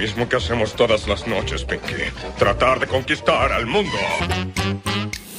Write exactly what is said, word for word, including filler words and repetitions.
mismo que hacemos todas las noches, Pinky. Tratar de conquistar al mundo.